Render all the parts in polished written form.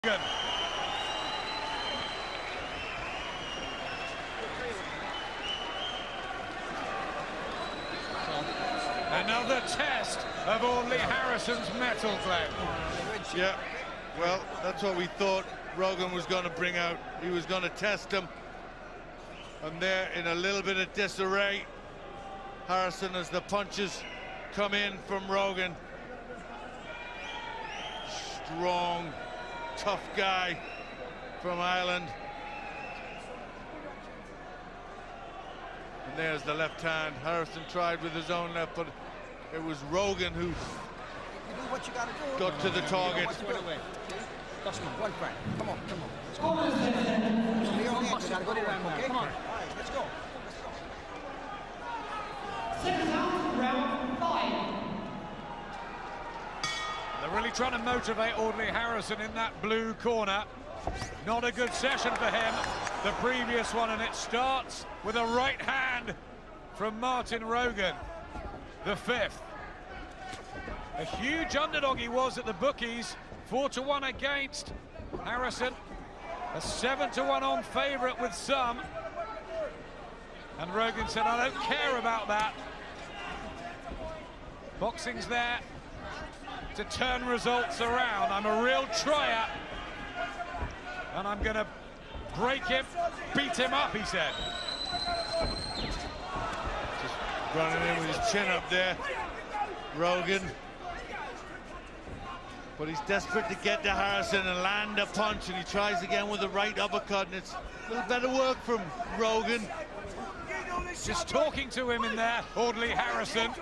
And another test of Audley Harrison's mettle, Glenn. Yeah, well, that's what we thought Rogan was going to bring out. He was going to test him. And they're in a little bit of disarray. Harrison, as the punches come in from Rogan. Strong, tough guy from Ireland. And there's the left hand. Harrison tried with his own left, but it was Rogan who got to the target. Dustin, one friend. Come on, come on. Let's go. Come on. Let's go. Second round 5. They're really trying to motivate Audley Harrison in that blue corner. Not a good session for him, the previous one, and it starts with a right hand from Martin Rogan, the fifth. A huge underdog he was at the bookies, 4-1 against Harrison, a 7-1 on favourite with some. And Rogan said, I don't care about that. Boxing's there to turn results around. I'm a real tryer, and I'm going to break him, beat him up, he said. Just running in with his chin up there, Rogan. But he's desperate to get to Harrison and land a punch, and he tries again with the right uppercut, and it's a little better work from Rogan. Just talking to him in there, Audley Harrison.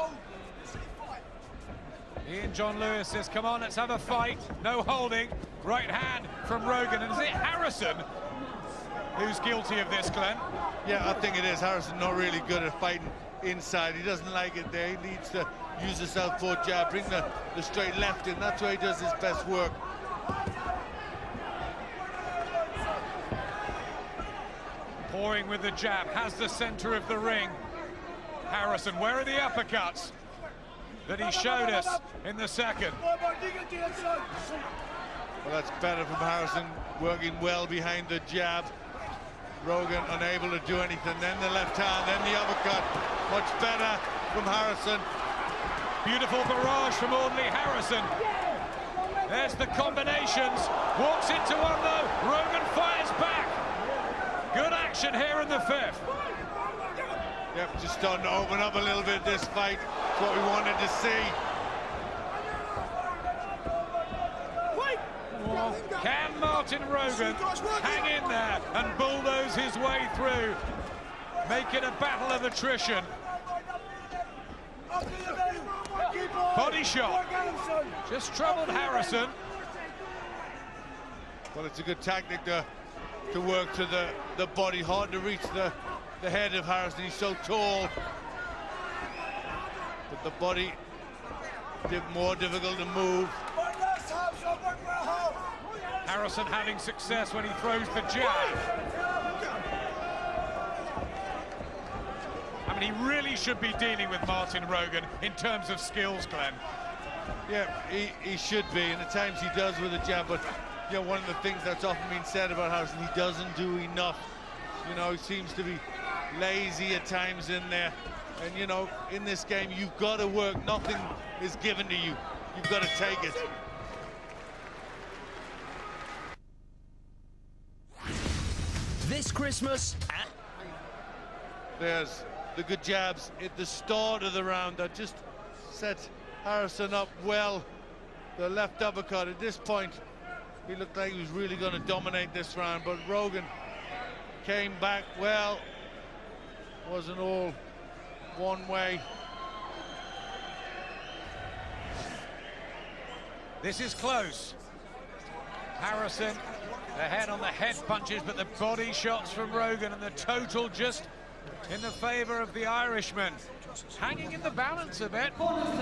Ian John Lewis says, come on, let's have a fight. No holding. Right hand from Rogan. And is it Harrison who's guilty of this, Glenn? Yeah, I think it is. Harrison not really good at fighting inside. He doesn't like it there. He needs to use the southpaw jab, bring the straight left in. That's where he does his best work. Pouring with the jab, has the center of the ring. Harrison, where are the uppercuts that he showed us in the second? Well, that's better from Harrison, working well behind the jab. Rogan unable to do anything. Then the left hand, then the uppercut. Much better from Harrison. Beautiful barrage from Audley Harrison. There's the combinations. Walks into one though. Rogan fires back. Good action here in the fifth. Yep, just starting to open up a little bit this fight. It's what we wanted to see. Can Martin Rogan hang in there and bulldoze his way through? Make it a battle of attrition. Body shot. Just troubled Harrison. Well, it's a good tactic to work to the body. Hard to reach the head of Harrison. He's so tall. But the body more difficult to move. Harrison having success when he throws the jab. I mean, he really should be dealing with Martin Rogan in terms of skills, Glenn. Yeah, he should be, and at times he does with a jab, but you know, one of the things that's often been said about Harrison, he doesn't do enough. You know, he seems to be lazy at times in there. And, you know, in this game, you've got to work. Nothing is given to you. You've got to take it. This Christmas There's the good jabs at the start of the round that just set Harrison up well. The left uppercut at this point, he looked like he was really going to dominate this round, but Rogan came back well. Wasn't all one way. This is close. Harrison ahead on the head punches, but the body shots from Rogan, and the total just in the favor of the Irishman. Hanging in the balance a bit.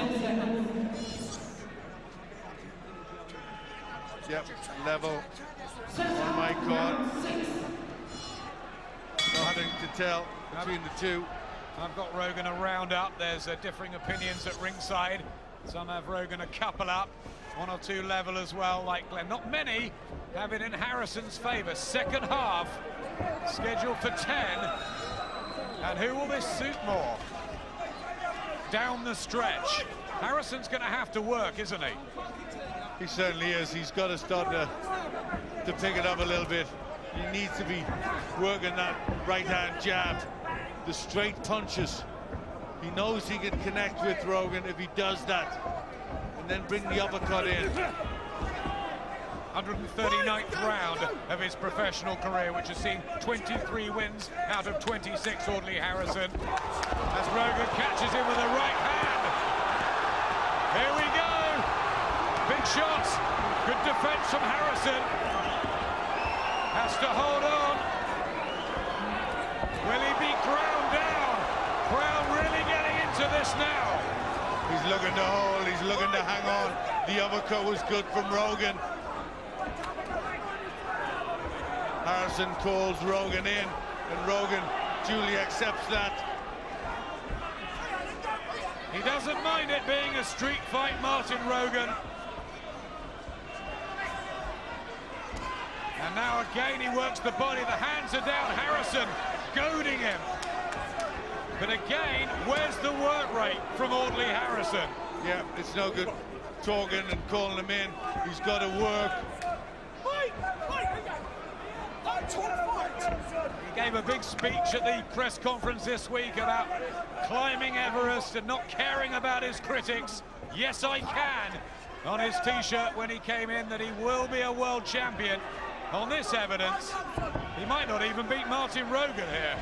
Yep, level on my card. Nothing to tell between the two. I've got Rogan a round up. There's differing opinions at ringside. Some have Rogan a couple up. one or two level as well, like Glenn. Not many have it in Harrison's favour. Second half scheduled for 10. And who will this suit more? Down the stretch. Harrison's going to have to work, isn't he? He certainly is. He's got to start to pick it up a little bit. He needs to be working that right-hand jab, the straight punches. He knows he can connect with Rogan if he does that, and then bring the uppercut in. 139th round of his professional career, which has seen 23 wins out of 26, Audley Harrison. As Rogan catches him with a right hand. Here we go. Big shots. Good defense from Harrison. Has to hold on. Will he be ground down? Brown really getting into this now. He's looking to hold, he's looking to hang on. The uppercut was good from Rogan. Harrison calls Rogan in, and Rogan duly accepts that. He doesn't mind it being a street fight, Martin Rogan. And now again he works the body, the hands are down, Harrison goading him. But again, where's the work rate from Audley Harrison? Yeah, it's no good talking and calling him in. He's got to work. He gave a big speech at the press conference this week about climbing Everest and not caring about his critics. Yes, I can. On his t-shirt when he came in, that he will be a world champion. On this evidence, he might not even beat Martin Rogan here.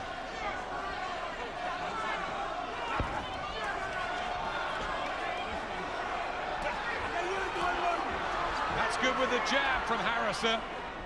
That's good with the jab from Harrison.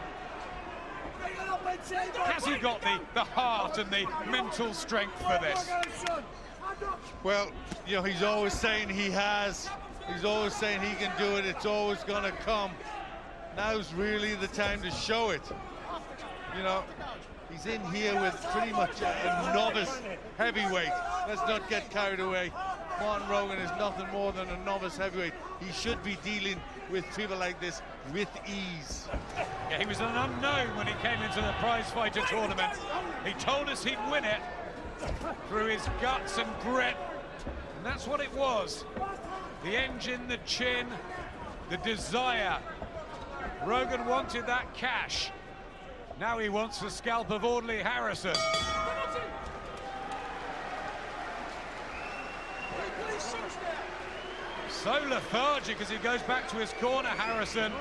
Has he got the heart and the mental strength for this? Well, you know, he's always saying he has. He's always saying he can do it. It's always going to come. Now's really the time to show it. You know, he's in here with pretty much a novice heavyweight. Let's not get carried away. Martin Rogan is nothing more than a novice heavyweight. He should be dealing with people like this with ease. Yeah, he was an unknown when he came into the prize fighter tournament. He told us he'd win it through his guts and grit, and that's what it was. The engine, the chin, the desire. Rogan wanted that cash. Now he wants the scalp of Audley Harrison. So lethargic as he goes back to his corner, Harrison.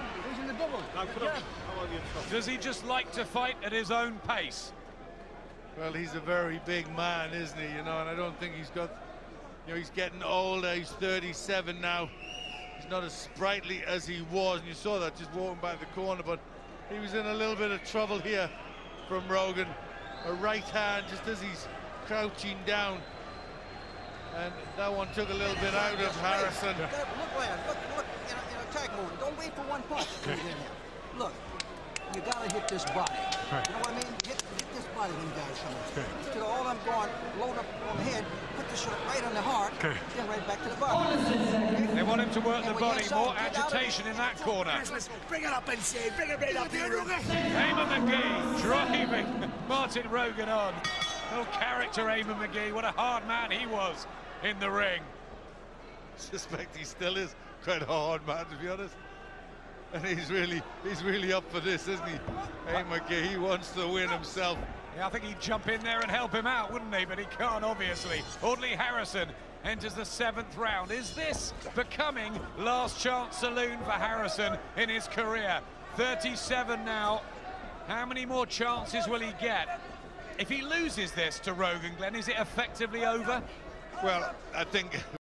Does he just like to fight at his own pace? Well, he's a very big man, isn't he? You know, and I don't think he's got, you know, he's getting older. He's 37 now. He's not as sprightly as he was, and you saw that just walking back the corner, but he was in a little bit of trouble here from Rogan. A right hand just as he's crouching down, and that one took a little bit out of Harrison. Look, in attack mode. Don't wait for one punch. Look, you gotta hit this body. Right. You know what I mean? Hit this body when you guys come in. Okay. To all I'm going, load up on the head, put the shot right on the heart, okay, then right back to the body. Okay? They want him to work the body, more agitation in that corner. Bring it up and say, bring it right up here, Rogan. Eamon McGee driving Martin Rogan on. No character, Eamon McGee. What a hard man he was in the ring. I suspect he still is quite a hard man, to be honest. And he's really up for this, isn't he? Eamon McGee, he wants to win himself. Yeah, I think he'd jump in there and help him out, wouldn't he? But he can't, obviously. Audley Harrison enters the 7th round. Is this becoming last chance saloon for Harrison in his career? 37 now. How many more chances will he get? If he loses this to Rogan, Glenn, is it effectively over? Well, I think